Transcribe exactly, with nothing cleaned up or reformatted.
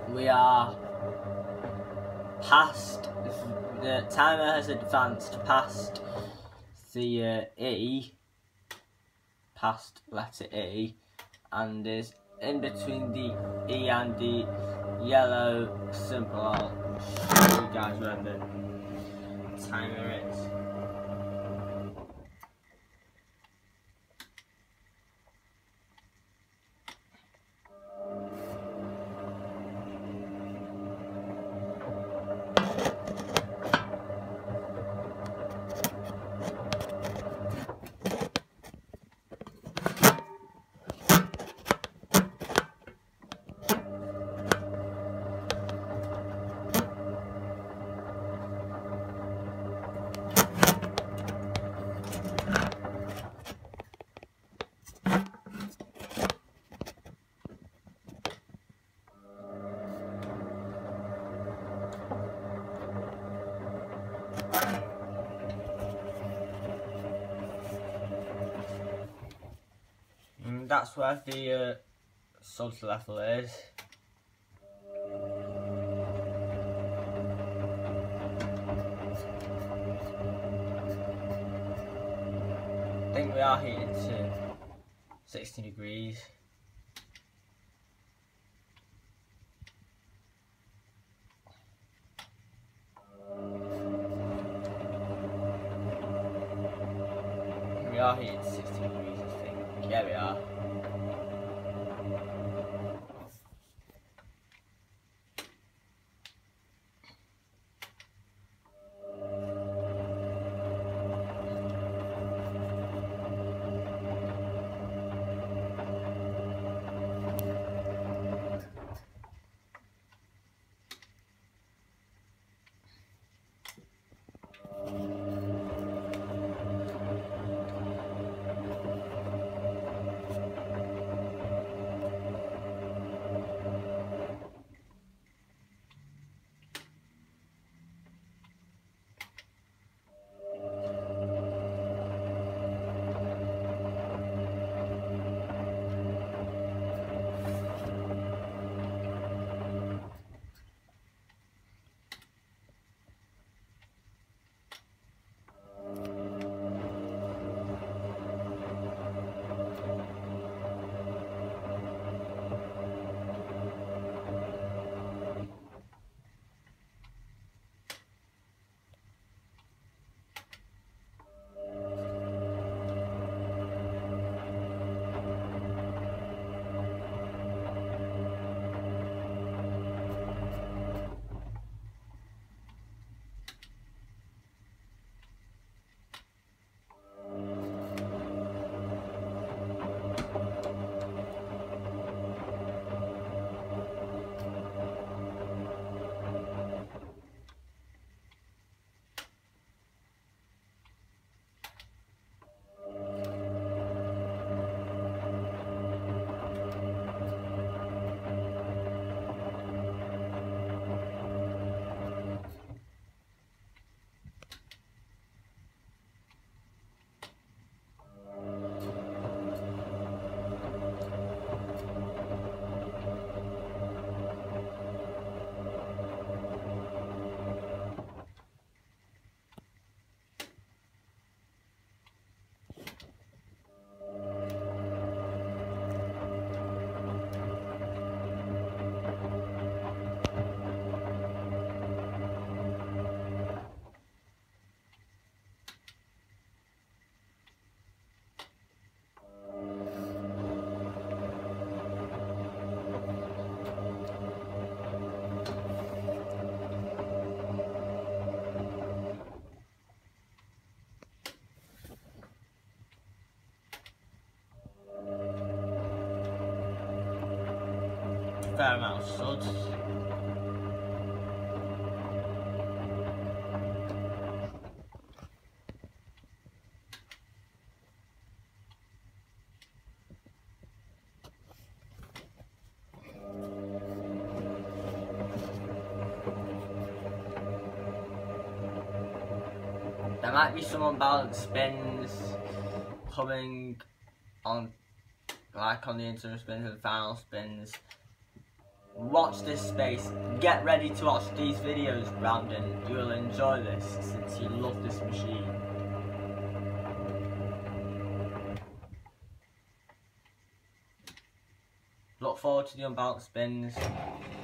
we are past, the timer has advanced past the uh, E, past letter E, and is in between the E and the yellow symbol. I'll show you guys where the timer is. And that's where the uh, salt level is. I think we are heating to sixty degrees. We are heating to sixty degrees, I think. Yeah, we are. Fair amount of suds. There might be some unbalanced spins coming on, like on the interim spins and final spins. watch this space. Get ready to watch these videos, Brandon. You will enjoy this since you love this machine. Look forward to the unbounce spins.